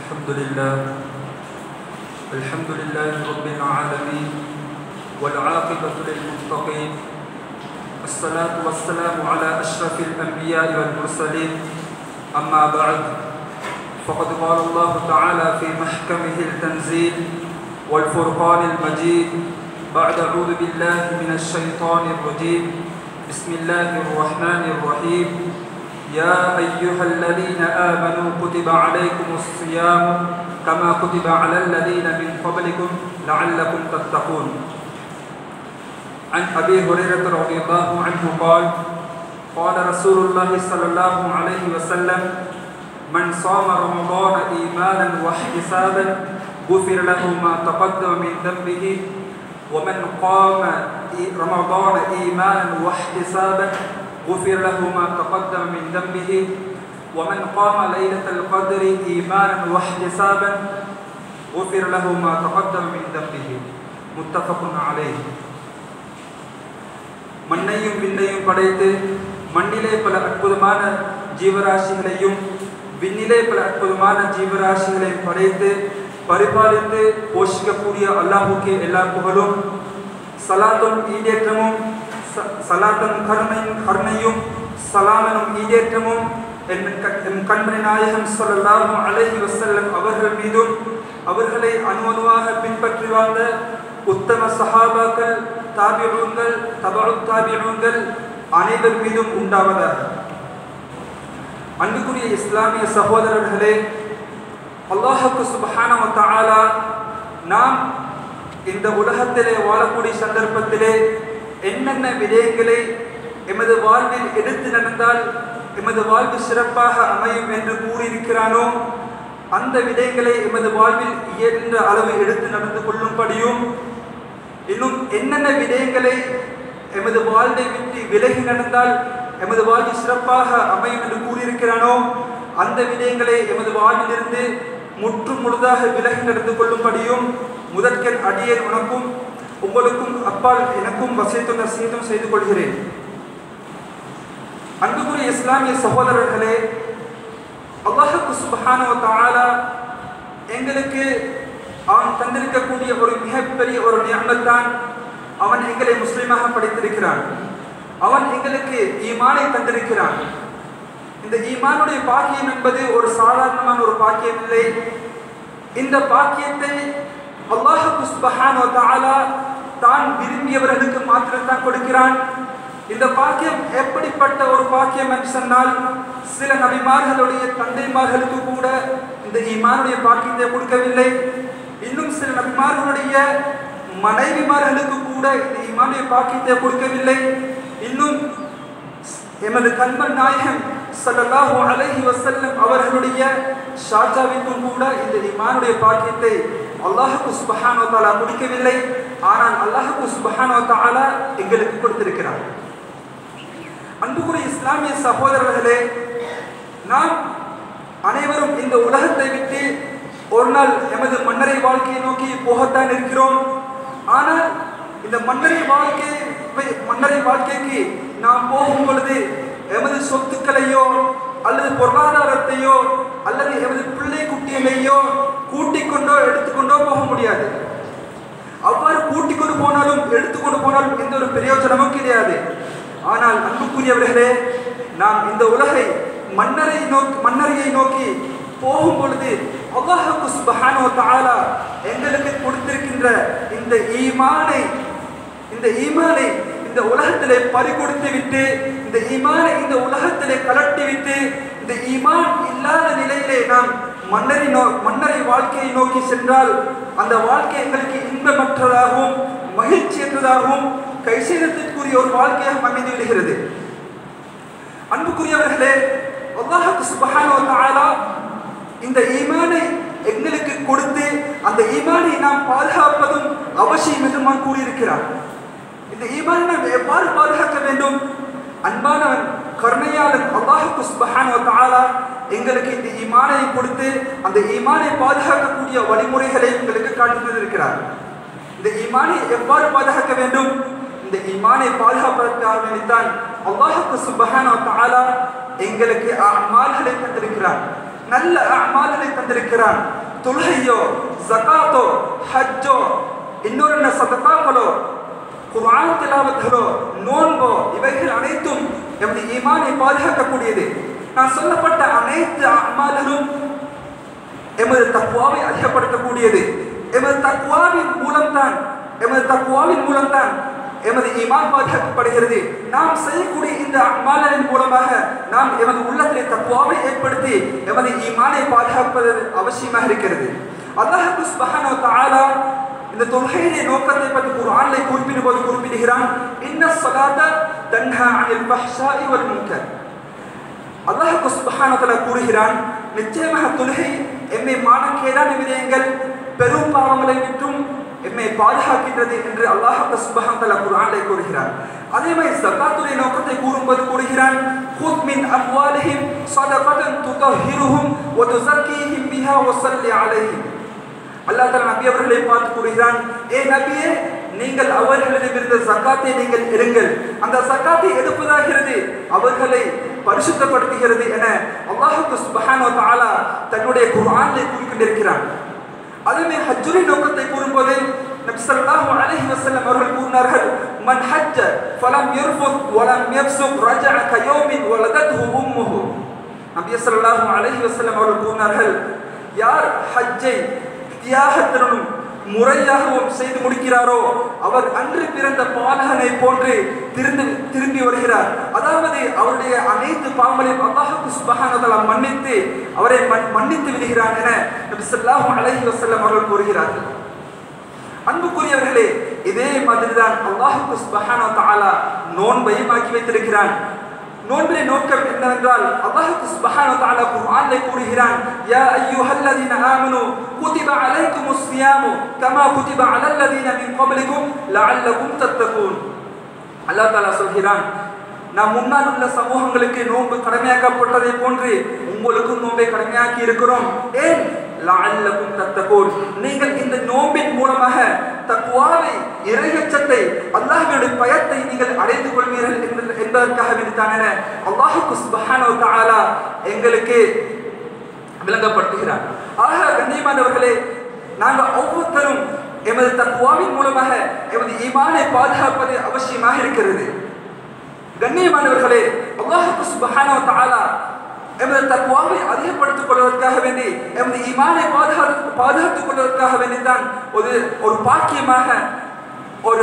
الحمد لله رب العالمين والعاقبة للمتقين الصلاة والسلام على أشرف الأنبياء والمرسلين أما بعد فقد قال الله تعالى في محكمه التنزيل والفرقان المجيد بعد أعوذ بالله من الشيطان الرجيم بسم الله الرحمن الرحيم يا أيها الذين آمنوا كتب عليكم الصيام كما كتب على الذين من قبلكم لعلكم تتقون. عن أبي هريرة رضي الله عنه قال قال رسول الله صلى الله عليه وسلم من صام رمضان إيمانا واحتسابا غفر له ما تقدم من ذنبه ومن قام رمضان إيمانا واحتسابا غفر له ما تقدم من ذنبه ومن قام ليلة القدر إيمانا واحتسابا غفر له ما تقدم من ذنبه متفق عليه. மண்ணையும் விண்ணையும் படைத்து மண்ணிலே பல அற்புதமான ஜீவராசிகளையும் விண்ணிலே பல அற்புதமான ஜீவராசிகளையும் படைத்து பரிபாலித்து போஷிக்கக்கூடிய அல்லாஹ்வுக்கே எல்லா புகழும் சலாத்தும் ஈடேற்றமும் சலாத்தும் கருணையும் சலாமனும் ஈடேற்றமும் எம் கண்மணி நாயகம் ஸல்லல்லாஹு அலைஹி வஸல்லம் அவர்கள் மீதும் அவர்களை அணுவணுவாக பின்பற்றி வாழ்ந்த உத்தம சஹாபாக்கள் தாபிஊன்கள் தபஉத் தாபிஊன்கள் அனைவர் மீதும் உண்டாவதாக. அன்புக்குரிய இஸ்லாமிய சகோதரர்களே, அல்லாஹ் சுப்ஹானஹு வ தஆலா நாம் இந்த உலகத்திலே வாழக்கூடிய சந்தர்ப்பத்திலே என்னென்ன விடயங்களை எமது வாழ்வில் எடுத்து நடந்தால் எமது வாழ்வு சிறப்பாக அமையும் என்று கூறியிருக்கிறானோ அந்த விடயங்களை எமது வாழ்வில் இயன்ற அளவு எடுத்து நடந்து கொள்ளும்படியும், இன்னும் என்னென்ன விடயங்களை எமது வாழ்வை விட்டு விலகி நடந்தால் எமது வாழ்வு சிறப்பாக அமையும் என்று கூறியிருக்கிறானோ அந்த விடயங்களை எமது வாழ்விலிருந்து முற்றும் முழுதாக விலகி நடந்து கொள்ளும்படியும் முதற்கண் அடியேன் உனக்கும் உங்களுக்கும் அப்பால் எனக்கும் வசியத்தும் நசீகத்தும் செய்து கொள்கிறேன். அன்புக்குரிய இஸ்லாமிய சகோதரர்களே, அல்லாஹ் சுப்ஹானஹு வ தஆலா எங்களுக்கு அவன் தந்திருக்கக்கூடிய ஒரு மிகப்பெரிய ஒரு நிஅமத் தான் அவன் எங்களை முஸ்லிமாக படைத்திருக்கிறான். அவன் எங்களுக்கு ஈமானை தந்திருக்கிறான். இந்த ஈமானுடைய பாக்கியம் என்பது ஒரு சாதாரணமான ஒரு பாக்கியம் இல்லை. இந்த பாக்கியத்தை அல்லாஹ் சுப்ஹானஹு வ தஆலா தான் விரும்பியவர்களுக்கு மாத்திரம்தான் கொடுக்கிறான். இந்த பாக்கியம் எப்படிப்பட்ட ஒரு பாக்கியம் என்று சொன்னால், சில நபிமார்களுடைய தந்தைமார்களுக்கு கூட இந்த ஈமானுடைய பாக்கியத்தை கொடுக்கவில்லை. இன்னும் சில நபிமார்களுடைய மனைவிமார்களுக்கு கூட இந்த ஈமானுடைய பாக்கியத்தை கொடுக்கவில்லை. இன்னும் எமது கண்மணி நாயகம் ஸல்லல்லாஹு அலைஹி வஸல்லம் அவர்களுடைய ஷாஜாவிற்கும் கூட இந்த ஈமானுடைய பாக்கியத்தை அல்லாஹ் சுப்ஹானஹு வ தஆலா கொடுக்கவில்லை. ஆனால் அல்லாஹ் சுப்ஹானஹு வ தஆலா எங்களுக்கு கொடுத்திருக்கிறார். அன்புக்குரிய இஸ்லாமிய சகோதரர்களே, நாம் அனைவரும் இந்த உலகத்தை விட்டு ஒரு நாள் எமது மன்னரை வாழ்க்கையை நோக்கி போகத்தான் இருக்கிறோம். ஆனால் இந்த மன்னரை வாழ்க்கைக்கு நாம் போகும் பொழுது எமது சொத்துக்களையோ அல்லது பொருளாதாரத்தையோ அல்லது எமது பிள்ளை குட்டிகளையோ கூட்டிக் கொண்டோ எடுத்துக்கொண்டோ போக முடியாது. அவ்வாறு கூட்டிக் கொண்டு போனாலும் எடுத்துக்கொண்டு போனாலும் எந்த ஒரு பிரயோஜனமும் கிடையாது. ஆனால் அன்புக்குரியவர்களே, நாம் இந்த உலகை மன்னரையை நோக்கி போகும் பொழுது அல்லாஹ் சுப்ஹானஹு வ தஆலா எங்களுக்கு கொடுத்திருக்கின்ற இந்த ஈமானை இந்த உலகத்திலே பறிகொடுத்து விட்டு, இந்த ஈமானை இந்த உலகத்திலே கலட்டி விட்டு, இந்த ஈமான் இல்லாத நிலையிலே நாம் மன்னரை வாழ்க்கையை நோக்கி சென்றால் அந்த வாழ்க்கை எங்களுக்கு இன்பமற்றதாகவும் மகிழ்ச்சியற்றதாகவும் கைசேதத்திற்குரிய ஒரு வாழ்க்கையாக அமைந்து விடுகிறது. அன்புக்குரியவர்களே, அல்லாஹ் சுப்ஹானஹு வ தஆலா இந்த ஈமானை எங்களுக்கு கொடுத்து அந்த ஈமானை நாம் பாதுகாப்பதும் அவசியம் என்று நான் கூறியிருக்கிறார். இந்த ஈமானை நாம் எவ்வாறு பாதுகாக்க வேண்டும்? அன்பானவன் கருணையாளன் அல்லாஹ் சுப்ஹானஹு வ தஆலா எங்களுக்கு இந்த ஈமானை கொடுத்து அந்த ஈமானை பாதுகாக்கக்கூடிய வழிமுறைகளை எங்களுக்கு காட்டி தந்திருக்கிறார். இந்த ஈமானை எவ்வாறு பாதுகாக்க வேண்டும்? இந்த ஈமானை பாதுகாப்பதற்காக வேண்டித்தான் அல்லாஹ் சுப்ஹானஹு வ தஆலா எங்களுக்கு அமால்களை தந்திருக்கிறார். நல்ல அமால்களை தந்திருக்கிறான். தொழுகையோ, ஜகாத்தோ, ஹஜ்ஜோ, இன்னொரு சதகாக்களோ, குர்ஆன் திலாவத்தோ, நோன்போ, இவைகள் அனைத்தும் எமது ஈமானை பாதுகாக்கக்கூடியது. நான் சொல்லப்பட்ட அனைத்து அமால்களும் எமது தக்வாவை அதிகப்படுத்தக்கூடியது. எமது தக்வாவின் மூலம்தான் எமது ஈமான் பாதுகாக்கப்படுகிறது. நாம் செய்யக்கூடிய இந்த அமால்களின் மூலமாக நாம் எமது உள்ளத்திலே தக்வாவை ஏற்படுத்தி எமது ஈமானை பாதுகாப்பது அவசியமாக இருக்கிறது. அல்லாஹ் சுப்ஹானஹு வ தஆலா இந்த தொழுகையின் நோக்கத்தை பற்றி குர்ஆனில் குறிப்பிடுகிறான். இன்னஸ் ஸலாத தன்ஹா அனில் ஃபஹ்ஷாஇ வல் முன்கர். அல்லாஹ் சுப்ஹானஹு வ தஆலா கூறுகிறான், நிச்சயமாக தொழுகை எம்மை மானக்கேடான விடயங்கள், பெரும் பாவங்களை விட்டும் எம்மை பாதுகாக்கின்றது என்று அல்லாஹ் சுப்ஹானஹு வ தஆலா குர்ஆனில் கூறுகிறார். அதே மாதிரி ஸகாத்துடைய நோக்கத்தை கூறும்போது கூறுகிறான், குத் மின் அம்வாலிஹிம் ஸதகதன் துதஹிருஹும் வ துஸக்கீஹிம் பிஹா வ ஸல்லி அலைஹிம். அல்லாஹ் தஆலா நபி அவர்களை பார்த்து கூறுகிறான், ஏ நபியே, நீங்கள் அவர்களிடமிருந்து ஸகாத்தை நீங்கள் எடுங்கள். அந்த ஸகாத்தை எடுப்பதாகிறது அவர்களை பரிசுத்தப்படுத்துகிறது என அல்லாஹ் சுப்ஹானஹு வ தஆலா தன்னுடைய குர்ஆனில் கூறிக்கொண்டிருக்கிறான். அதே ஹஜ்ஜுடைய நோக்கத்தை கூறும்போது நபி ஸல்லல்லாஹு அலைஹி வஸல்லம் அவர்கள் கூறினார்கள், மன் ஹஜ்ஜ ஃபலம் யர்ஃபுத் வலம் யஃப்சுக் ரஜஅ கயௌமின் வலதத்ஹு உம்முஹு. நபி ஸல்லல்லாஹு அலைஹி வஸல்லம் அவர்கள் கூறினார்கள், யார் ஹஜ்ஜை தியாகத்துடனும் முறையாகவும் செய்து முடிக்கிறாரோ அவர் அன்று பிறந்த பாலகனை போன்று திரும்பி வருகிறார். அதாவது அவருடைய அனைத்து பாவங்களையும் அல்லாஹ் சுப்ஹானஹு வ தஆலா மன்னித்து அவரை மன்னித்து விடுகிறான் என நபி ஸல்லல்லாஹு அலைஹி வஸல்லம் அவர்கள் கூறுகிறார்கள். அன்புக்குரியவர்களே, இதே மாதிரிதான் அல்லாஹ் சுப்ஹானஹு வ தஆலா நோன்பையும் ஆக்கி வைத்திருக்கிறான். நோன்பின் நோக்கம் என்னவென்றால் அல்லாஹ் சுப்ஹானஹு வ தஆலா குர்ஆனில் கூறுகிறான், யா அய்யுஹல்லதீன ஆமனூ குதிப அலைக்குமுஸ் ஸியாமு கமா குதிப அலல்லதீன மின் கப்லிக்கும் லஅல்லகும் தத்தகூன். அல்லாஹ் தஆலா சொல்கிறான், நாம் முன்னால் உள்ள சமூகங்களுக்கு நோன்பு கடமையாக்கப்பட்டதை போன்று உங்களுக்கும் நோன்பை கடமையாக்கி இருக்கிறோம். ஏன்? லஅல்லகும் தத்தகூன். நீங்கள் இந்த நோன்பின் மூலமாக தக்வாவை, இறையச்சத்தை, அல்லாஹ்வுடைய பயத்தை நீங்கள் அடைந்து கொள்வீர்கள் என்பதற்காக வேண்டித்தான் என அல்லாஹ் சுப்ஹானஹு வ தஆலா எங்களுக்கு விளங்கப்படுத்துகிறார். ஆக கண்ணியமானவர்களே, நாங்கள் ஒவ்வொருத்தரும் எமது தக்வாவின் மூலமாக எமது ஈமானை பாதுகாப்பது அவசியமாக இருக்கிறது. கண்ணியமானவர்களே, அல்லாஹ் சுப்ஹானஹு வ தஆலா எமது தக்வாவை அதிகப்படுத்திக் கொள்வதற்காக வேண்டி, எமது ஈமானை பாதுகாத்துக் கொள்வதற்காக வேண்டித்தான் ஒரு பாக்கியமாக, ஒரு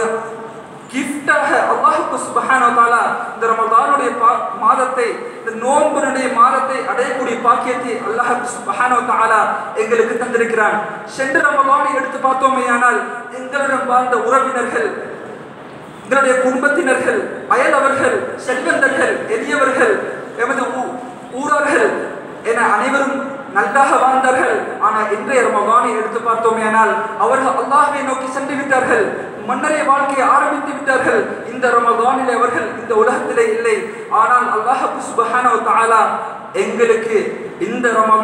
கிஃப்டாக அல்லாஹ் சுப்ஹானஹு வ தஆலா இந்த ரமதானுடைய மாதத்தை, இந்த நோன்புடைய மாதத்தை அடையக்கூடிய பாக்கியத்தை அல்லாஹ் சுப்ஹானஹு வ தஆலா எங்களுக்கு தந்திருக்கிறான். சென்ற ரமதானை எடுத்து பார்த்தோமேயானால் எங்களிடம் வாழ்ந்த உறவினர்கள், எங்களுடைய குடும்பத்தினர்கள், அயலவர்கள், செல்வந்தர்கள், எளியவர்கள், எமது ஊரர்கள் என அனைவரும் நன்றாக வாழ்ந்தார்கள். ஆனால் இன்றைய ரமதானை எடுத்து பார்த்தோமேயானால் அவர்கள் அல்லாஹ்வை நோக்கி சென்று விட்டார்கள், மன்னரை வாழ்க்கையை ஆரம்பித்து விட்டார்கள். இந்த ரமதானிலே அவர்கள் இந்த உலகத்திலே இல்லை. ஆனால் அல்லாஹ் சுப்ஹானஹு வ தஆலா எங்களுக்கு இந்த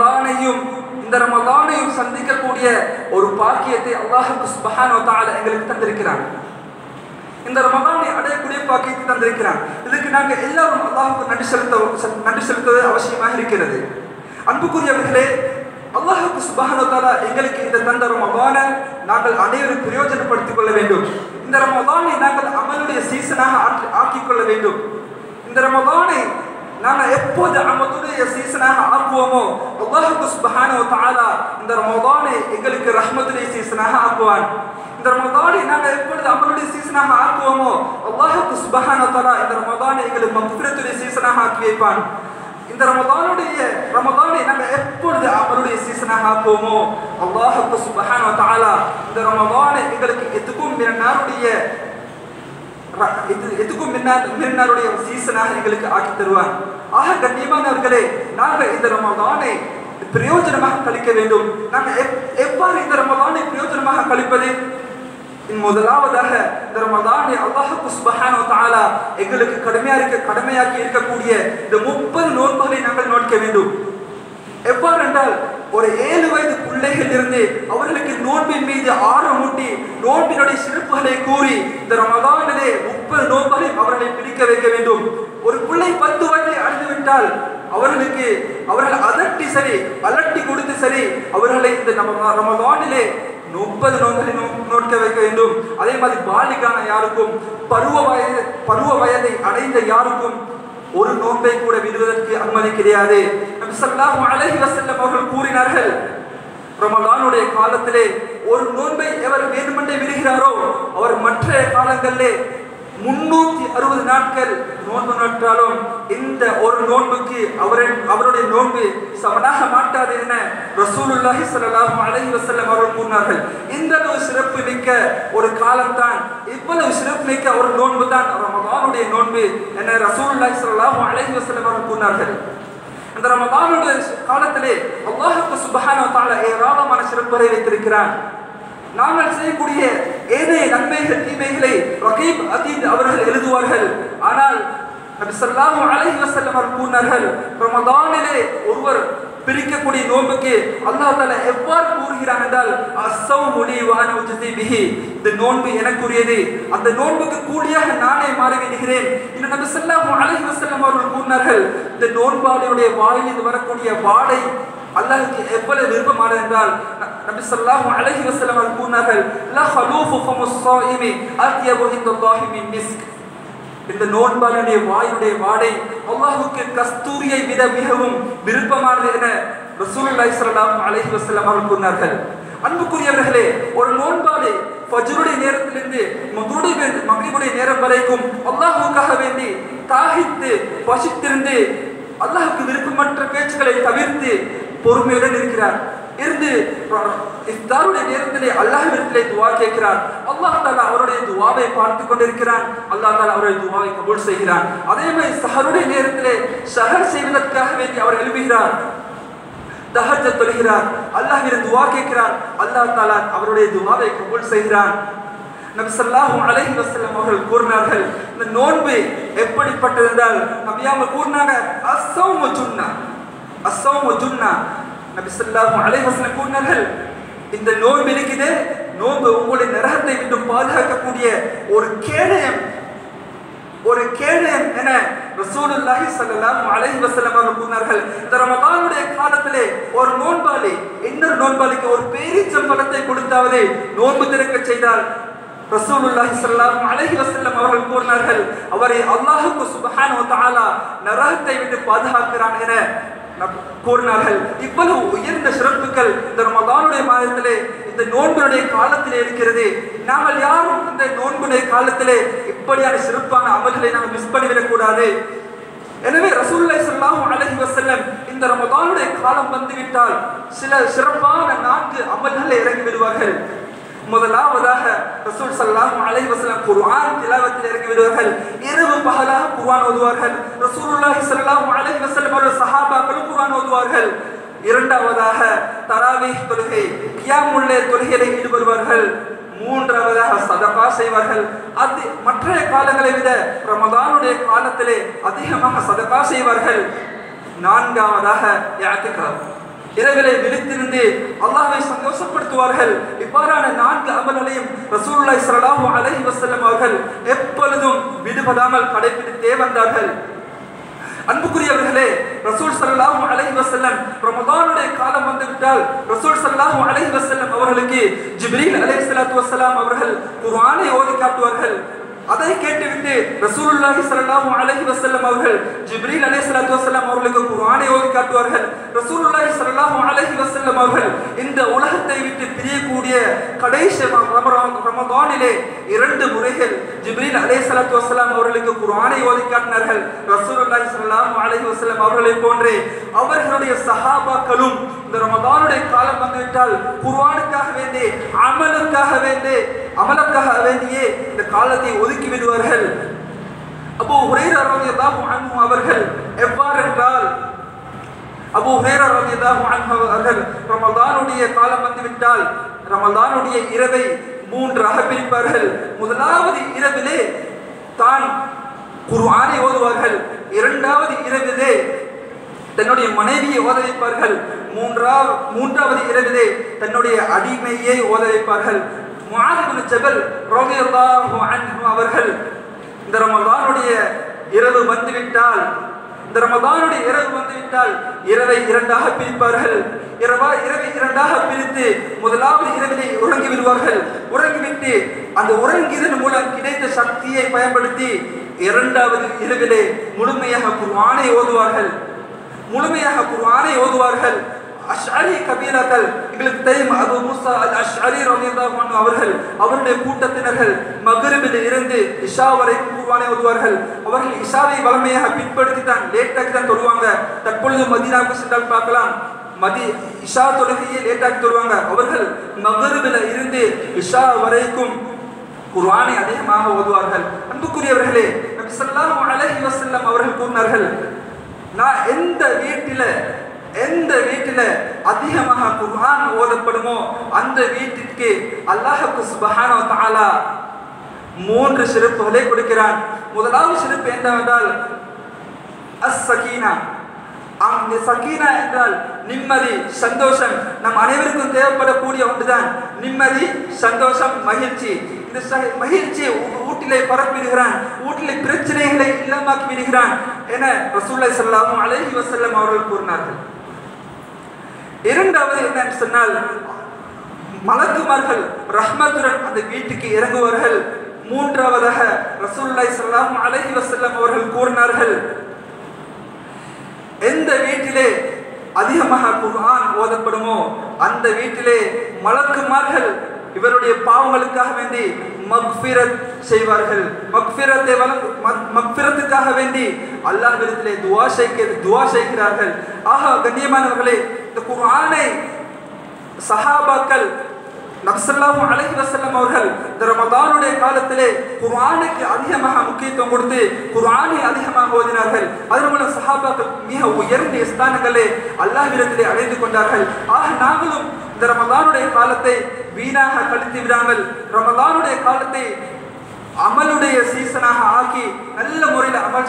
ரமதானையும் சந்திக்கக்கூடிய ஒரு பாக்கியத்தை அல்லாஹ் சுப்ஹானஹு வ தஆலா எங்களுக்கு தந்திருக்கிறான். இந்த ரமதானை அடையக்கூடிய பாக்கியத்தை தந்திருக்கிறான். இதுக்கு நாங்கள் எல்லாரும் அல்லாஹ்வுக்கு நன்றி செலுத்துவது அவசியமாக இருக்கிறது. அன்புக்குரியவர்களே, அல்லாஹ் சுப்ஹானஹு வ தஆலா எங்களுக்கு இந்த தந்த ரமதானை நாங்கள் அனைவரும் பிரயோஜனப்படுத்திக் கொள்ள வேண்டும். இந்த ரமதானை நாங்கள் அமலுடைய சீசனாக ஆக்கிக் கொள்ள வேண்டும். இந்த ரமதானை நாங்கள் எப்போது அமலுடைய சீசனாக ஆக்குவோமோ அல்லாஹ் சுப்ஹானஹு வ தஆலா இந்த ரமதானை எங்களுக்கு ரஹ்மத்துடைய சீசனாக ஆக்குவான். இந்த ரமதானை நாங்கள் எப்பொழுது அமலுடைய சீசனாக ஆக்குவோமோ அல்லாஹ் சுப்ஹானஹு வ தஆலா இந்த ரமதானை எங்களுக்கு மக்ஃபிரத்துடைய சீசனாக ஆக்கி வைப்பான். இந்த ரமதானை நாங்கள் எப்பொழுது அமலுடைய சீசனாக ஆக்குவோமோ அல்லாஹ் சுப்ஹானஹு வ தஆலா இந்த ரமதானை எங்களுக்கு எதுக்கும் மின்னாருடைய சீசனாக எங்களுக்கு ஆக்கி தருவான். ஆக கண்ணியமானவர்களே, நாங்கள் இந்த ரமதானை பிரயோஜனமாக கழிக்க வேண்டும். நாங்கள் எவ்வாறு இந்த ரமதானை பிரயோஜனமாக கழிப்பது? முதலாவதாக இந்த ரமதானை அல்லாஹ் சுப்ஹானஹு வ தஆலா எங்களுக்கு கடமையாக்கி இருக்கக்கூடிய இந்த 30 நோன்புகளை நாங்கள் நோக்க வேண்டும். எவ்வாறு என்றால், ஒரு 7 வயது பிள்ளைகள் இருந்து அவர்களுக்கு நோன்பின் மீது ஆர்வமூட்டி நோன்பினுடைய சிறப்புகளை கூறி இந்த ரமதானிலே 30 நோன்புகளை அவர்களை பிடிக்க வைக்க வேண்டும். ஒரு பிள்ளை 10 வயதை அடைந்துவிட்டால் அவர்கள் அதட்டி சரி அலட்டி கொடுத்து சரி அவர்களை இந்த ரமதானிலே 30 நோன்களை நோக்க வைக்க வேண்டும். அதே மாதிரி பாலிகான யாருக்கும் பருவ வயதை அடைந்த யாருக்கும் ஒரு நோன்பை கூட விடுவதற்கு அனுமதி கிடையாது. நபி ஸல்லல்லாஹு அலைஹி வஸல்லம் அவர்கள் கூறினார்கள், ரமலானுடைய காலத்திலே ஒரு நோன்பை எவர் வேண்டுமென்றே விடுகிறாரோ அவர் மற்ற காலங்களிலே 360 நாட்கள் நோன்பு நோற்றாலும் இந்த ஒரு நோன்புக்கு அவருடைய நோன்பு சமனாக மாட்டாது என ரசூலுல்லாஹி ஸல்லல்லாஹு அலைஹி வஸல்லம் அவர்கள் கூறினார்கள். இந்த அளவு சிறப்பு மிக்க ஒரு காலம்தான், இவ்வளவு சிறப்பு மிக்க ஒரு நோன்பு தான் ரமலானுடைய நோன்பு என ரசூலுல்லாஹி ஸல்லல்லாஹு அலைஹி வஸல்லம் அவர்கள் கூறினார்கள். இந்த ரமலானுடைய காலத்திலே அல்லாஹ் சுப்ஹானஹு வ தஆலா ஏராளமான சிறப்புகளை வைத்திருக்கிறான். நாங்கள் செய்யக்கூடிய ஏனைய நன்மைகள் தீமைகளை ரகீப் அதீத் அவர்கள் எழுதுவார்கள். ஆனால் நபி ஸல்லல்லாஹு அலைஹி வஸல்லம் அவர்கள் கூறினார்கள், ரமதானிலே ஒருவர் பிரிக்கக்கூடிய நோன்புக்கு அல்லாஹ் தஆலா எவ்வாறு கூறுகிறான் என்றால், அஸ்ஸௌமு லீ வ அனா உஜ்ஸி பிஹி, இந்த நோன்பு எனக்குரியது, அந்த நோன்புக்கு கூலியாக நானே மாறிவிடுகிறேன். இன்னும் நபி ஸல்லல்லாஹு அலைஹி வஸல்லம் அவர்கள் கூறினார்கள், இந்த நோன்பாளியுடைய வாயிலிருந்து வரக்கூடிய வாடை அல்லாஹ்வுக்கு எவ்வளவு விருப்பமானது என்றால், நபி ஸல்லல்லாஹு அலைஹி வஸல்லம் அவர்கள் கூறினார்கள், லா ஹலூஃபு ஃபமுஸ் ஸாயிமி அத்யபு இன்தல்லாஹி மின் மிஸ்க், இந்த நோன்பாளியுடைய வாயுடைய வாடை அல்லாஹ்வுக்கு கஸ்தூரியை விட மிகவும் விருப்பமானது என ரசூலுல்லாஹி ஸல்லல்லாஹு அலைஹி வஸல்லம் அவர்கள் கூறினார்கள். அன்புக்குரியவர்களே, ஒரு நோன்பாளி ஃபஜ்ருடைய நேரத்திலிருந்து மக்ரிபுடைய நேரம் வரைக்கும் அல்லாஹ்வுக்காக வேண்டி தாகித்து பசித்திருந்து அல்லாஹ்வுக்கு விருப்பமற்ற பேச்சுக்களை தவிர்த்து பொறுமையுடன் இருக்கிறார். இருந்து இஃப்தாருடைய நேரத்திலே அல்லாஹ்விடத்திலே துஆ கேட்கிறார். அல்லாஹ் தஆலா அவருடைய துஆவை பார்த்து கொண்டிருக்கிறான். அல்லாஹ் தஆலா அவருடைய துஆவை கபூல் செய்கிறான். அதே மாதிரி சஹருடைய நேரத்திலே ஸஹர் செய்வதற்காக வேண்டி அவர் எழும்புகிறார், தஹஜ்ஜத் தொழுகிறார், அல்லாஹ்விடம் துஆ கேட்கிறார். அல்லாஹ் தஆலா அவருடைய துஆவை கபூல் செய்கிறான். நபி ஸல்லல்லாஹு அலைஹி வஸல்லம் அவர்கள் கூறினார்கள், இந்த நோன்பு எப்படிப்பட்டது என்றால், நபியாங்க கூறினாங்க, அஸ்ஸௌமு ஜுன்னா, அஸ்ஸௌமு ஜுன்னா. நபி ஸல்லல்லாஹு அலைஹி வஸல்லம் கூறினார்கள், இந்த நோன்பு இருக்குது, நோன்பு உங்களுடைய நரகத்தை விட்டு பாதுகாக்கக்கூடிய ஒரு கேடயம் என ரசூலுல்லாஹி ஸல்லல்லாஹு அலைஹி வஸல்லம் அவர்கள் கூறினார்கள். இந்த ரமதானுடைய காலத்திலே ஒரு நோன்பாளி இன்னொரு நோன்பாளிக்கு ஒரு பேரீச்சம்பழத்தை கொடுத்தாவது நோன்பு திறக்க செய்தால் ரசூலுல்லாஹி ஸல்லல்லாஹு அலைஹி வஸல்லம் அவர்கள் கூறினார்கள், அவரை அல்லாஹ் சுப்ஹானஹு வ தஆலா நரகத்தை விட்டு பாதுகாக்கிறான் என கூறினார்கள். இவ்வளவு உயர்ந்த சிறப்புகள் இந்த ரமதானுடைய மாதத்திலே இந்த நோன்பினுடைய காலத்திலே இருக்கிறது. நாங்கள் யாரும் இந்த நோன்பினுடைய காலத்திலே இப்படியான சிறப்பான அமல்களை நாங்கள் மிஸ் பண்ணிவிடக் கூடாது. எனவே ரசூலுல்லாஹி ஸல்லல்லாஹு அலைஹி வஸல்லம் இந்த ரமதானுடைய காலம் வந்துவிட்டால் சில சிறப்பான 4 அமல்களை இறங்கி விடுவார்கள். முதலாவதாக ரசூல் ஸல்லல்லாஹு அலைஹி வஸல்லம் குர்ஆன் திலாவத்தில் இறங்கி விடுவார்கள். இரவு பகலாக குர்ஆன் ஓதுவார்கள். ரசூலுல்லாஹி ஸல்லல்லாஹு அலைஹி வஸல்லம் அவர்கள் சஹாபாக்களும் குர்ஆன் ஓதுவார்கள். இரண்டாவதாக தராவீஹ் தொழுகை, கியாமுல் லைல் தொழுகையில் ஈடுபடுவார்கள். மூன்றாவதாக சதகா செய்வார்கள். அது மற்ற காலங்களை விட ரமதானுடைய காலத்திலே அதிகமாக சதகா செய்வார்கள். நான்காவதாக இஅ்திகாஃப், இரவிலே விழித்திருந்து அல்லாஹ்வை சந்தோஷப்படுத்துவார்கள். இவ்வாறான 4 அமல்களையும் ரசூலுல்லாஹி ஸல்லல்லாஹு அலைஹி வஸல்லம் அவர்கள் எப்பொழுதும் விடுபடாமல் கடைபிடித்தே வந்தார்கள். அன்புக்குரியவர்களே, ரசூல் ஸல்லல்லாஹு அலைஹி வஸல்லம் ரமதானுடைய காலம் வந்துவிட்டால் ரசூல் ஸல்லல்லாஹு அலைஹி வஸல்லம் அவர்களுக்கு ஜிப்ரீல் அலைஹிஸ்ஸலாத்து வஸ்ஸலாம் அவர்கள் குர்ஆனை ஓதி காட்டுவார்கள். அதை கேட்டுவிட்டு ரசூலுல்லாஹி ஸல்லல்லாஹு அலைஹி வஸல்லம் அவர்கள் ஜிப்ரீல் அலைஹிஸ்ஸலாத்து வஸ்ஸலாம் அவர்களுக்கு குர்ஆனை ஓதி காட்டுவார்கள். ரசூலுல்லாஹி ஸல்லல்லாஹு அலைஹி வஸல்லம் அவர்கள் இந்த உலகத்தை விட்டு பிரியக்கூடிய கடைசி ரமதானிலே 2 முறைகள் ஜிப்ரீல் அலைஹிஸ்ஸலாத்து வஸ்ஸலாம் அவர்களுக்கு குர்ஆனை ஓதி காட்டினார்கள். ரசூலுல்லாஹி ஸல்லல்லாஹு அலைஹி வஸல்லம் அவர்களை போன்றே அவர்களுடைய சஹாபாக்களும் இந்த ரமதானுடைய காலம் வந்துவிட்டால் குர்ஆனுக்காக வேண்டி அமலுக்காக வேண்டியே இந்த காலத்தை ஒதுக்கி விடுவார்கள். அபூ ஹுரைரா ரலியல்லாஹு அன்ஹு அவர்கள் எவ்வாறு என்றால், அபூ ஹுரைரா ரலியல்லாஹு அன்ஹு அவர்கள் ரமதானுடைய காலம் வந்துவிட்டால் ரமதானுடைய இரவை 3ஆக பிரிப்பார்கள். முதலாவது இரவிலே தான் குர்ஆனை ஓதுவார்கள். இரண்டாவது இரவிலே தன்னுடைய மனைவியை ஓத வைப்பார்கள். மூன்றாவது இரவிலே தன்னுடைய அடிமையை ஓத வைப்பார்கள். முஆத் இப்னு ஜபல் ரலியல்லாஹு அன்ஹு அவர்கள் இந்த ரமதானுடைய இரவு வந்துவிட்டால் இந்த ரமதானுடைய இரவு வந்துவிட்டால் இரவை இரண்டாக பிரிப்பார்கள். இரவை இரண்டாக பிரித்து முதலாவது இரவிலே உறங்கி விடுவார்கள். உறங்கிவிட்டு அந்த உறங்கியதன் மூலம் கிடைத்த சக்தியை பயன்படுத்தி இரண்டாவது இரவிலே முழுமையாக குர்ஆனை ஓதுவார்கள். அஷ்அரி கபீலாக்கள் எங்களுக்கு தெரியும். அபூ மூஸா அல் அஷ்அரி ரலியல்லாஹு அன்ஹு அவருடைய கூட்டத்தினர்கள் மக்ரிபில் இருந்து இஷா வரைக்கும் குர்ஆனை ஓதுவார்கள். அவர்கள் இஷாவை வளமையாக பின்படுத்தி தான் லேட்டாக்கி தான் தொழுவாங்க. தற்பொழுது மதீனாவுக்கு சென்றால் பார்க்கலாம், இஷா தொழுகையை லேட்டாக்கி தொழுவாங்க. அவர்கள் மக்ரிபில் இருந்து இஷா வரைக்கும் குர்ஆனை அதிகமாக ஓதுவார்கள். அன்புக்குரியவர்களே, நபி ஸல்லல்லாஹு அலைஹி வஸல்லம் அவர்கள் கூறினார்கள், நான் எந்த வீட்டில அதிகமாக குர்ஆன் ஓதப்படுமோ அந்த வீட்டிற்கு அல்லாஹ் சுப்ஹானஹு வ தஆலா 3 சிறப்புகளை கொடுக்கிறான். முதலாவது சிறப்பு என்னவென்றால் அஸ்-சகீனா. அந்த சகீனா என்றால் நிம்மதி, சந்தோஷம். நம் அனைவருக்கும் தேவைப்படக்கூடிய ஒன்றுதான் நிம்மதி, சந்தோஷம், மகிழ்ச்சி. இந்த மகிழ்ச்சியை வீட்டிலே பரப்பிடுகிறான், வீட்டிலே பிரச்சனைகளை இல்லாமக்கி விடுகிறான் என ரசூலுல்லாஹி ஸல்லல்லாஹு அலைஹி வஸல்லம் அவர்கள் கூறினார்கள். இரண்டாவது என்னன்னு சொன்னால் மலக்குமார்கள் ரஹ்மத்துடன் அந்த வீட்டுக்கு இறங்குவார்கள். மூன்றாவதாக ரசூலுல்லாஹி ஸல்லல்லாஹு அலைஹி வஸல்லம் அவர்கள் கூறினார்கள், எந்த வீட்டிலே அதிகமாக குர்ஆன் ஓதப்படுமோ அந்த வீட்டிலே மலக்குமார்கள் இவருடைய பாவங்களுக்காக வேண்டி மக்ஃபிரத் செய்வார்கள். மக்ஃபிரத்துக்காக வேண்டி அல்லாஹ்விடத்திலே துஆ செய்கிறார்கள். ஆக கண்ணியமானவர்களே, இந்த குர்ஆனை சஹாபாக்கள் நபி ஸல்லல்லாஹு அலைஹி வஸல்லம் அவர்கள் இந்த ரமதானுடைய காலத்திலே குர்ஆனுக்கு அதிகமாக முக்கியத்துவம் கொடுத்து குர்ஆனை அதிகமாக ஓதினார்கள். அதன் மூலம் சஹாபாக்கள் மிக உயர்ந்த ஸ்தானங்களை அல்லாஹ்விடத்திலே அடைந்து கொண்டார்கள். ஆக நாங்களும் இந்த ரமதானுடைய காலத்தை வீணாக கழித்து விடாமல் ரமதானுடைய காலத்தை அமலுடைய சீசனாக ஆக்கி நல்ல முறையில் அமல்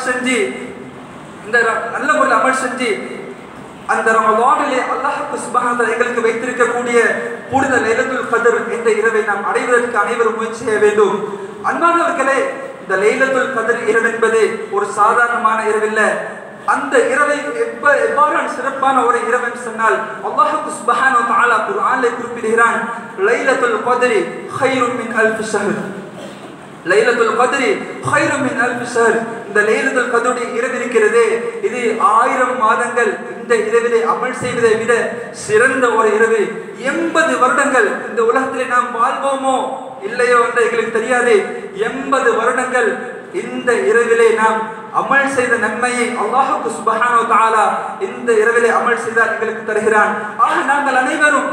செஞ்சு அந்த ரமதானிலே அல்லாஹ் சுப்ஹானஹு வ தஆலா எங்களுக்கு வைத்திருக்கக்கூடிய புனித லைலத்துல் கத்ர் என்ற இரவை நாம் அடைவதற்கு அனைவரும் முயற்சி செய்ய வேண்டும். அன்பானவர்களே, இந்த லைலத்துல் கத்ர் இரவு என்பது ஒரு சாதாரணமான இரவில்ல. அந்த இரவை எவ்வாறான சிறப்பான ஒரு இரவு என்று சொன்னால் அல்லாஹ் சுப்ஹானஹு வ தஆலா குர்ஆனிலே குறிப்பிடுகிறான், லைலத்துல் கத்ரி கைரும் மின் அல்ஃபி ஷஹர். லைலத்துல் கத்ரி கைரும் மின் அல்ஃபி ஷஹர். இந்த லைலத்துல் கத்ருடைய இரவு இருக்கிறதே, இது 1000 மாதங்கள் இந்த இரவிலே அமல் செய்வதை விட சிறந்த ஒரு இரவு. 80 வருடங்கள் இந்த உலகத்திலே நாம் வாழ்வோமோ இல்லையோ என்று எங்களுக்கு தெரியாது. 80 வருடங்கள் இந்த இரவிலே நாம் அமல் செய்த நன்மையை அல்லாஹ் சுப்ஹானஹு வ தஆலா இந்த இரவிலே அமல் செய்தால் எங்களுக்கு தருகிறான். ஆக நாங்கள் அனைவரும்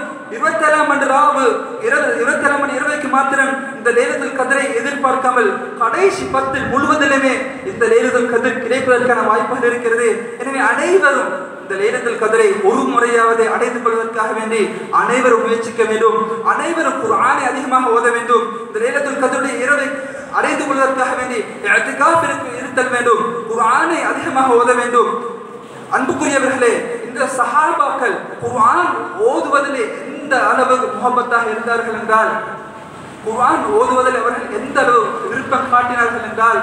27 மணி இரவைக்கு மாத்திரம் இந்த லைலத்துல் கத்ரை எதிர்பார்க்காமல் கடைசி 10 முழுவதிலுமே இந்த லைலத்துல் கத்ர் கிடைப்பதற்கான வாய்ப்புகள் இருக்கிறது. எனவே அனைவரும் இந்த லைலத்துல் கத்ரை ஒரு முறையாவது அடைந்து கொள்வதற்காக வேண்டி அனைவரும் முயற்சிக்க வேண்டும். அனைவரும் குர்ஆனை அதிகமாக ஓத வேண்டும். இந்த லைலத்துல் கத்ருடைய இரவை அடைந்து கொள்வதற்காக வேண்டி இஅ்திகாஃப் இருத்தல் வேண்டும். குர்ஆனை அதிகமாக ஓத வேண்டும். அன்புக்குரியவர்களே, இந்த சஹாபாக்கள் குர்ஆன் ஓதுவதிலே எந்த அளவு முஹப்பத்தாக இருந்தார்கள் என்றால், குர்ஆன் ஓதுவதில் அவர்கள் எந்த அளவு விருப்பம் காட்டினார்கள் என்றால்,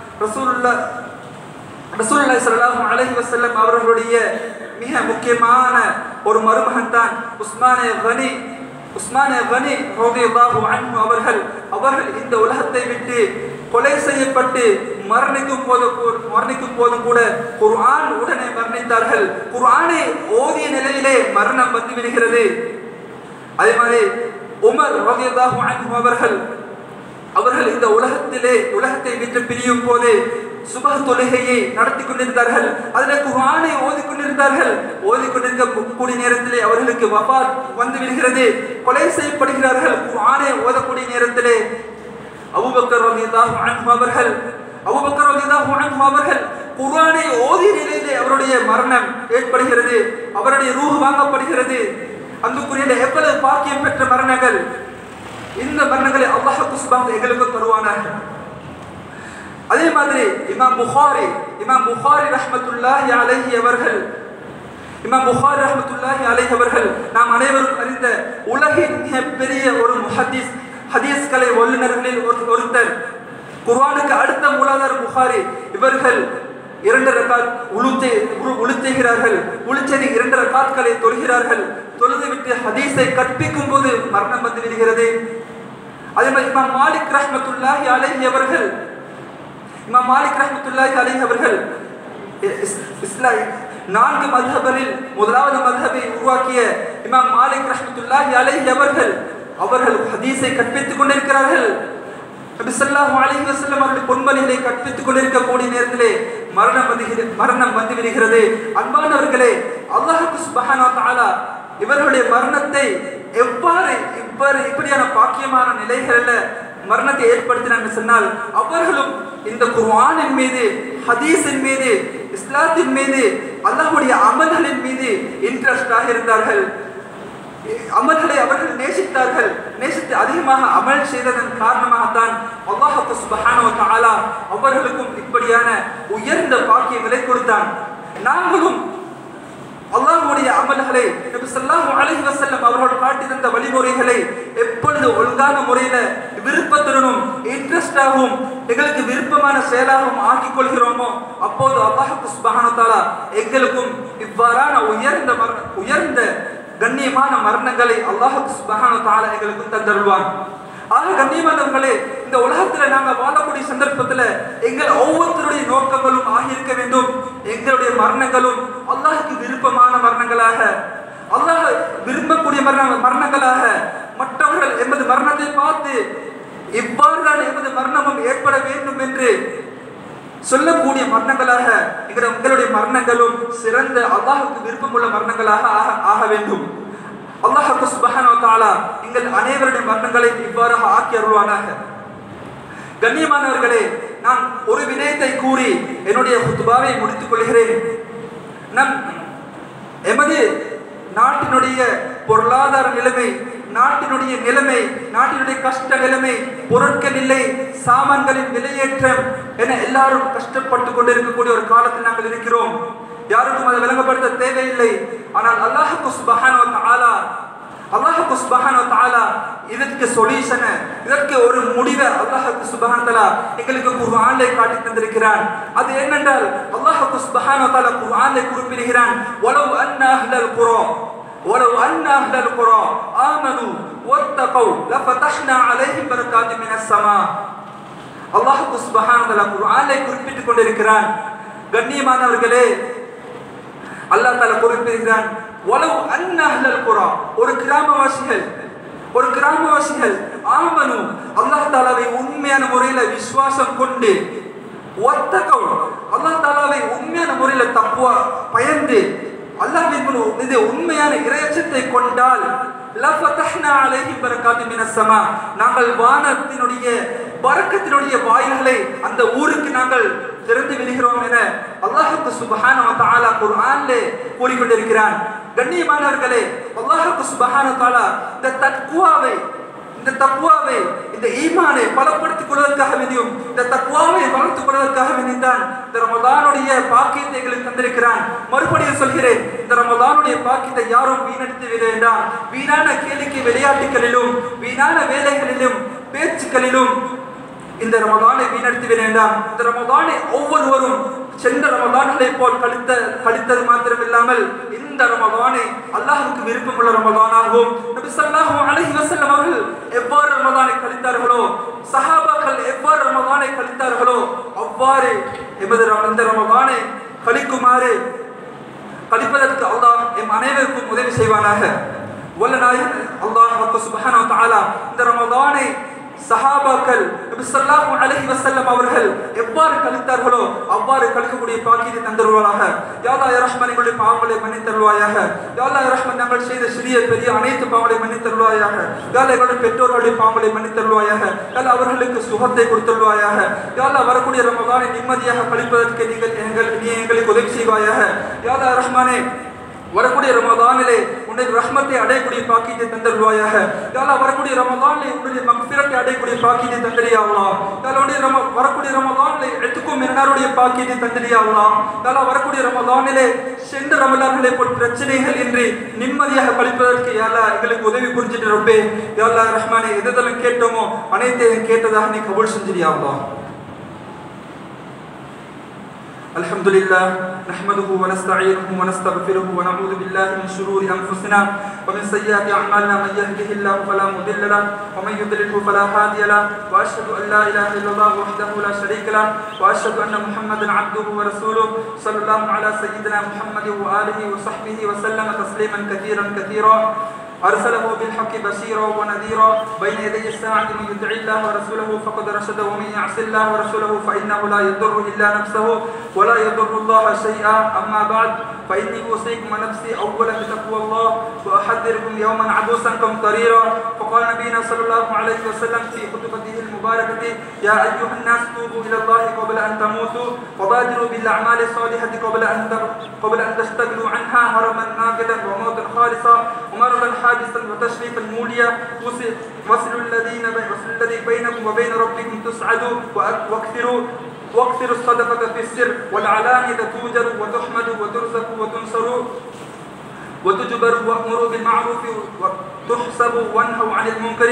ரசூலுல்லாஹி ஸல்லல்லாஹு அலைஹி வஸல்லம் அவர்களுடைய மிக முக்கியமான ஒரு மருமகன் தான் உஸ்மானே கனி ரலியல்லாஹு அன்ஹு அவர்கள் இந்த உலகத்தை விட்டு கொலை செய்யப்பட்டு மரணிக்கும் போதும் கூட குர்ஆன் உடனே மரணித்தார்கள். குர்ஆனை ஓதிய நிலையிலே மரணம் வந்து விடுகிறது. அதே மாதிரி உமர் ரலியல்லாஹு அன்ஹு அவர்கள் இந்த உலகத்தை விட்டு பிரியும் போது சுபஹ் தொழுகையை நடத்தி கொண்டிருந்தார்கள். அதில் குர்ஆனை ஓதிக்கொண்டிருக்கக்கூடிய நேரத்திலே அவர்களுக்கு வஃபாத் வந்து விடுகிறது, கொலை செய்யப்படுகிறார்கள். குர்ஆனை ஓதக்கூடிய நேரத்திலே அபூபக்கர் ரலியல்லாஹு அன்ஹு அவர்கள் குர்ஆனை ஓதிய நிலையிலே அவருடைய மரணம் ஏற்படுகிறது, அவருடைய ரூஹ் வாங்கப்படுகிறது. அன்புக்குரிய எவ்வளவு பாக்கியம் பெற்ற மரணங்கள்! இந்த மரணங்களை அல்லாஹ் சுப்ஹானஹு எங்களுக்கு தருவானாக. அதே மாதிரி இமாம் புகாரி ரஹ்மத்துல்லாஹி அலைஹி அவர்கள் நாம் அனைவரும் அறிந்த உலகின் மிகப்பெரிய ஒரு ஹதீஸ்களை வல்லுநர்களில் ஒருத்தர். குர்ஆனுக்கு அடுத்த மூலாதார புகாரி. இவர்கள் 2 ரக்காத் உளு செய்கிறார்கள். உளு செய்து 2 ரக்காத்களை தொழுகிறார்கள். தொழுதுவிட்டு ஹதீஸை கற்பிக்கும் போது மரணம் வந்து விடுகிறது. அதே மாதிரி இமாம் மாலிக் ரஹ்மத்துல்லாஹி அலைஹி அவர்கள் நான்கு மذஹபில் முதலாவது மذஹபை உருவாக்கிய இமாம் மாலிக் ரஹ்மத்துல்லாஹி அலைஹி அவர்கள் ஹதீஸை கற்பித்துக் கொண்டிருக்கிறார்கள். நபி ஸல்லல்லாஹு அலைஹி வஸல்லம் அவருடைய பொன்மொழிகளை கற்பித்துக் கொண்டிருக்கக்கூடிய நேரத்திலே மரணம் வந்து விடுகிறது. அன்பானவர்களே, அல்லாஹ் சுப்ஹானஹு வ தஆலா இவர்களுடைய மரணத்தை இப்படியான பாக்கியமான நிலைகளில் மரணத்தை ஏற்படுத்தினாங்க சொன்னால், அவர்களும் இந்த குர்ஆனின் மீது, ஹதீஸின் மீது, இஸ்லாத்தின் மீது, அல்லாஹ்வுடைய அமல்களின் மீது இன்ட்ரெஸ்டாக இருந்தார்கள். அமல்களை அவர்கள் நேசித்தார்கள். நேசித்து அதிகமாக அமல் செய்ததன் காரணமாகத்தான் அல்லாஹ் சுப்ஹானஹு வ தஆலா அவர்களுக்கும் இப்படியான உயர்ந்த பாக்கியங்களை கொடுத்தான். நாங்களும் அல்லாஹ்வுடைய அமல்களை, நபி ஸல்லல்லாஹு அலைஹி வஸல்லம் அவர்கள் காட்டியிருந்த வழிமுறைகளை எப்பொழுது ஒழுங்கான முறையில் விருப்பத்துடனும் இன்ட்ரெஸ்டாகவும் எங்களுக்கு விருப்பமான செயலாகவும் ஆக்கிக் கொள்கிறோமோ, அப்போது அல்லாஹ் சுப்ஹானஹு வ தஆலா எங்களுக்கும் இவ்வாறான உயர்ந்த கண்ணியமான மரணங்களை அல்லாஹ் சுப்ஹானஹு வ தஆலா எங்களுக்கு தந்தருள்வான். ஆக கண்ணியமானவர்களே, இந்த உலகத்தில் நாங்கள் வாழக்கூடிய சந்தர்ப்பத்தில் எங்கள் ஒவ்வொருத்தருடைய நோக்கங்களும் ஆகியிருக்க வேண்டும். எங்களுடைய மரணங்களும் அல்லாஹுக்கு விருப்பமான மரணங்களாக, அல்லாஹ் விரும்பக்கூடிய மரணங்களாக, மற்றவர்கள் எமது மரணத்தை பார்த்து இவ்வாறுதான் எமது மரணமும் ஏற்பட வேண்டும் என்று சொல்லக்கூடிய மரணங்களாக எங்களுடைய மரணங்களும் சிறந்த அல்லாஹுக்கு விருப்பமுள்ள மரணங்களாக ஆக வேண்டும். அல்லாஹ் சுப்ஹானஹு வ தஆலா எங்கள் அனைவருடைய மரணங்களை இவ்வாறாக ஆக்கி அருள்வானாக. கண்ணியமானவர்களே, நான் ஒரு விடயத்தை கூறி என்னுடைய குத்பாவை முடித்துக் கொள்கிறேன். எமது நாட்டினுடைய பொருளாதார நிலைமை, நாட்டினுடைய கஷ்ட நிலைமை, பொருட்கள் இல்லை, சாமான்களின் விலையேற்றம் என எல்லாரும் கஷ்டப்பட்டு கொண்டிருக்கக்கூடிய ஒரு காலத்தில் நாங்கள் இருக்கிறோம். யாருக்கும் அதை விளங்கப்படுத்த தேவையில்லை. ஆனால் அல்லாஹ் சுப்ஹானஹு வ தஆலா இதற்கு சொல்யூஷனை, இதற்கு ஒரு முடிவை அல்லாஹ் சுப்ஹானஹு வ தஆலா எங்களுக்கு குர்ஆனிலே காட்டி தந்திருக்கிறான். அது என்னென்றால், அல்லாஹ் சுப்ஹானஹு வ தஆலா குர்ஆனிலே குறிப்பிடுகிறான், வலவ் அன்ன அஹ்லல் குரா ஆமனு வத்தகவ் லஃபதஹ்னா அலைஹிம் பரகாத்தின் மினஸ் ஸமா. அல்லாஹ் சுப்ஹானஹு வ தஆலா குர்ஆனிலே குறிப்பிட்டுக் கொண்டிருக்கிறான். கண்ணியமானவர்களே, அல்லாஹ் தஆலா குறிப்பிடுகிறான், வலவ் அன்ன அஹ்லல் குரா, ஒரு கிராமவாசிகள் ஆமனு, அல்லாஹ் தஆலாவை உண்மையான முறையில் விசுவாசம் கொண்டு, வத்தகவ், அல்லாஹ் தஆலாவை உண்மையான முறையில் தக்வா பயந்து, அல்லாஹ்வின் மீது உண்மையான இறையச்சத்தை கொண்டால், லஃபதஹ்னா அலைஹிம் பரகாத்தின் மினஸ் ஸமா, நாங்கள் வானத்தினுடைய பரக்கத்தினுடைய வாயில்களை அந்த ஊருக்கு நாங்கள் திறந்து விடுகிறோம் என அல்லாஹ் சுப்ஹானஹு வ தஆலா குர்ஆனிலே கூறிக்கொண்டிருக்கிறான். கண்ணியமானவர்களே, அல்லாஹ் சுப்ஹானஹு வ தஆலா இந்த தக்வாவை, இந்த ஈமானை பலப்படுத்திக் கொள்வதற்காக வேண்டியும், இந்த தக்வாவை வளர்த்துக் கொள்வதற்காக வேண்டித்தான் இந்த ரமலானுடைய பாக்கியத்தை எங்களுக்கு தந்திருக்கிறான். மறுபடியும் சொல்கிறேன், இந்த ரமலானுடைய பாக்கியத்தை யாரும் வீணடித்து விட வேண்டாம். வீணான கேளிக்கை விளையாட்டுகளிலும், வீணான வேலைகளிலும், பேச்சுக்களிலும் இந்த ரமலானை வீணடித்து விட வேண்டாம். இந்த ரமலானை ஒவ்வொருவரும் சென்ற ரமலான்களை போல் கழித்தது மாத்திரமில்லாமல் இந்த ரமலானை அல்லாஹ்வுக்கு விருப்பமுள்ள ரமலானாகவும், நபி ஸல்லல்லாஹு அலைஹி வஸல்லம் அவர்கள் எவ்வாறு ரமலானை கழித்தார்களோ, சஹாபாக்கள் எவ்வாறு ரமலானை கழித்தார்களோ, அவ்வாறு இந்த ரமலானை கழிப்பதற்கு அல்லாஹ் எம் அனைவருக்கும் உதவி செய்வானாக. வல்ல நாயகன் அல்லாஹ் சுப்ஹானஹு வ தஆலா இந்த ரமலானை சஹாபாக்கள் நபி ஸல்லல்லாஹு அலைஹி வஸல்லம் அவர்கள் எவ்வாறு கழித்தார்களோ அவ்வாறு கழிக்கக்கூடிய பாக்கியத்தை தந்தருள்வாயாக. யா அல்லாஹ் யா ரஹ்மான், எங்களுடைய பாவங்களை மன்னித்தருள்வாயாக. யா அல்லாஹ் யா ரஹ்மான், நாங்கள் செய்த சிறிய பெரிய அனைத்து பாவங்களை மன்னித்தருள்வாயாக. யா அல்லாஹ் எங்களுடைய பெற்றோர்களுடைய பாவங்களை மன்னித்தருள்வாயாக. யா அல்லாஹ் அவர்களுக்கு சுகத்தை கொடுத்தருள்வாயாக. யா அல்லாஹ் வரக்கூடிய ரமலானை நிம்மதியாக கழிப்பதற்கு நீ எங்களுக்கு உதவி செய்வாயாக. யா அல்லாஹ் யா ரஹ்மானே, வரக்கூடிய ரமலானிலே உன்னுடைய ரஹ்மத்தை அடையக்கூடிய பாக்கியத்தை தந்தருள்வாயாக. யா அல்லாஹ் வரக்கூடிய ரமலானிலே உன்னுடைய மக்ஃபிரத்தை அடையக்கூடிய பாக்கியத்தை தந்தரியா அல்லாஹ். யா அல்லாஹ் வரக்கூடிய ரமலானிலே எத்துக்கும் மினாருடைய பாக்கியத்தை தந்தரியா அல்லாஹ். யா அல்லாஹ் வரக்கூடிய ரமலானிலே சென்ற ரமலான்களை போல் பிரச்சனைகள் இன்றி நிம்மதியாக கழிப்பதற்கு யா அல்லாஹ் எங்களுக்கு உதவி புரிஞ்சிட்டு ரப்பே. யா அல்லாஹ் ரஹ்மானே, எதெல்லாம் கேட்டோமோ அனைத்தையும் கேட்டதாக நீ கபூல் செஞ்சிரியா அல்லாஹ். الحمد لله نحمده ونستعينه ونستغفره ونعوذ بالله من شرور أنفسنا ومن سيئات أعمالنا من يهده الله فلا مضل له ومن يضلله فلا هادي له وأشهد أن لا إله إلا الله وحده لا شريك له وأشهد أن محمدا عبده ورسوله صلى الله على سيدنا محمد وآله وصحبه وسلم تسليما كثيرا أرسله بالحق بشيرا ونذيرا بين يدي الساعة من يطع الله ورسوله فقد رشد ومن يعص الله ورسوله فإنه لا يضر إلا نفسه ولا يضر الله شيئا. أما بعد فإني أوصيكم ونفسي أولا بتقوى الله وأحذركم يوما عبوسا قمطريرا. فقال نبينا صلى الله عليه وسلم في خطبته المباركة: يا أيها الناس توبوا إلى الله قبل أن تموتوا وبادروا بالأعمال الصالحة قبل أن تشتغلوا عنها هرما ناقدا وموتا خالصا ومرضا حادثا وتشريفا موليا. وصلوا الذي بينكم وبين ربكم تسعدوا واكثروا الصدقة في السر والعلانية توجر وتحمد وترزق وتنصر وتجبر وأمروا بالمعروف وتحسب وانهوا عن المنكر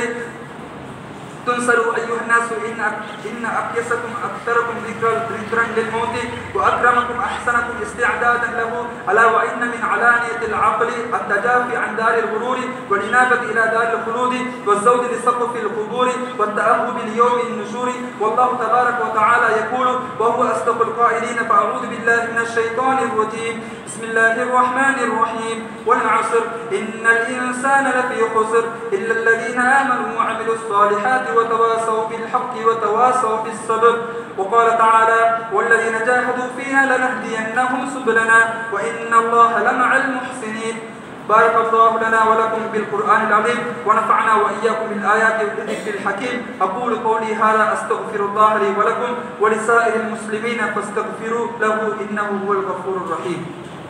تنصروا أيها الناس إن أقيسكم أكثركم ذكرا للموت وأكرمكم أحسنكم استعدادا له. ألا وإن من علانية العقل التجافي عن دار الغرور والإنابة إلى دار الخلود والزود لسقف القبور والتأهب ليوم النشور. والله تبارك وتعالى يقول وهو أصدق القائلين: فأعوذ بالله من الشيطان الرجيم بسم الله الرحمن الرحيم والعصر إن الإنسان لفي خسر إلا الذين آمنوا وعملوا الصالحات وتواصوا بالحق وتواصوا بالصبر. وقال تعالى: والذين جاهدوا فينا لنهدينهم سبلنا وإن الله لمع المحسنين. بارك الله لنا ولكم بالقرآن العظيم ونفعنا وإياكم بالآيات والذكر الحكيم. أقول قولي هذا أستغفر الله لي ولكم ولسائر المسلمين فاستغفروا له إنه هو الغفور الرحيم.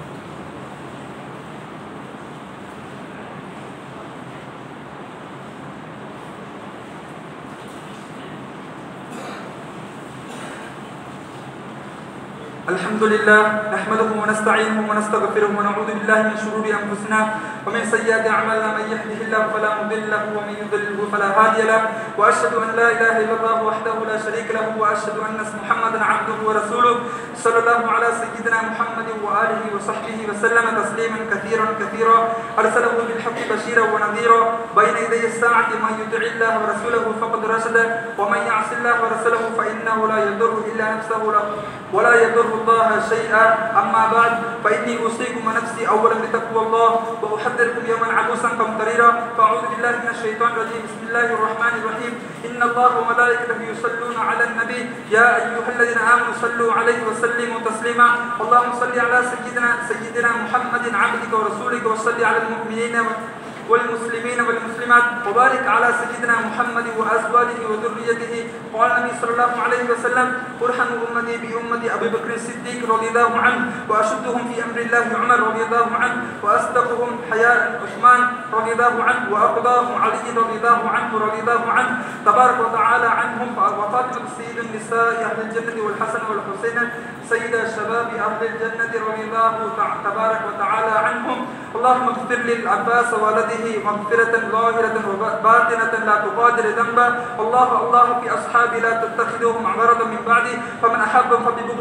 الحمد لله نحمده ونستعينه ونستغفره ونعوذ بالله من شرور أنفسنا ومن سيئات أعمالنا من يهده الله فلا مضل له ومن يضلل فلا هادي له وأشهد أن لا إله إلا الله وحده لا شريك له وأشهد أن محمدا عبده ورسوله صلى الله على سيدنا محمد وآله وصحبه وسلم تسليما كثيرا أرسله بالحق بشيرا ونذيرا بين يدي الساعة من يطع الله ورسوله فقد رشد ومن يعص الله ورسوله فإنه لا يضر إلا نفسه ولا يضر الله شيئا. أما بعد فإني أوصيكم ونفسي أولا بتقوى الله وأحذركم يوما عبوسا قمطريرا. فأعوذ بالله من الشيطان الرجيم بسم الله الرحمن الرحيم إن الله وملائكته يصلون على النبي يا أيها الذين آمنوا صلوا عليه وسلموا تسليما. اللهم صل على سيدنا محمد عبدك ورسولك وصل على المؤمنين والمسلمين والمسلمات وبارك على سيدنا محمد وأزواجه وذريته. قال النبي صلى الله عليه وسلم: أرحم أمتي بأمتي أبي بكر الصديق رضي الله عنه وأشدهم في أمر الله عمر رضي الله عنه وأصدقهم حياء عثمان رضي الله عنه وأقضاهم علي رضي الله عنه تبارك وتعالى عنهم. وفاطمة سيد النساء أهل الجنة والحسن والحسين سيد الشباب أهل الجنة رضي الله تبارك وتعالى عنهم. اللهم اغفر للعباس ولده مغفرة ظاهرة وباطنة لا تغادر ذنبا. الله في أصحابي لا تتخذوهم عبرة من بعدي فمن أحبهم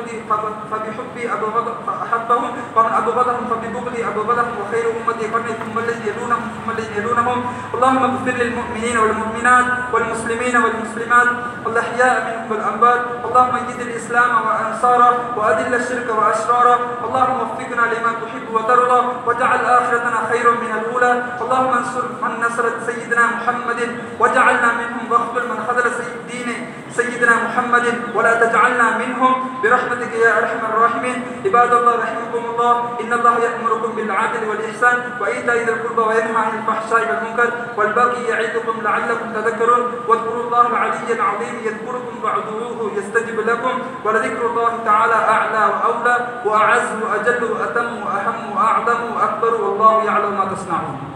فبحبي أحبهم ومن أبغضهم فببغضي أبغضهم وخير أمتي قرني ثم الذين يلونهم. اللهم اغفر للمؤمنين والمؤمنات والمسلمين والمسلمات الأحياء منهم والأموات. اللهم اجد الإسلام وأنصاره وأذل الشرك وأشراره. اللهم وفقنا لما تحب وترضى واجعل آخرتنا خيرا من الأولى. اللهم انصر من نصر سيدنا محمد وجعلنا منهم واخذل من خذل دين سيدنا محمد ولا تجعلنا منهم برحمتك يا أرحم الراحمين. عباد الله رحمكم الله إن الله يأمركم بالعدل والإحسان وإيتاء ذي القربى وينهى عن الفحشاء والمنكر والبغي يعظكم لعلكم تذكرون. واذكروا الله العلي العظيم يذكركم وادعوه يستجب لكم ولذكر الله تعالى أعلى وأولى وأعز وأجل وأتم وأهم وأعظم وأكبر والله يعلم ما تصنعون.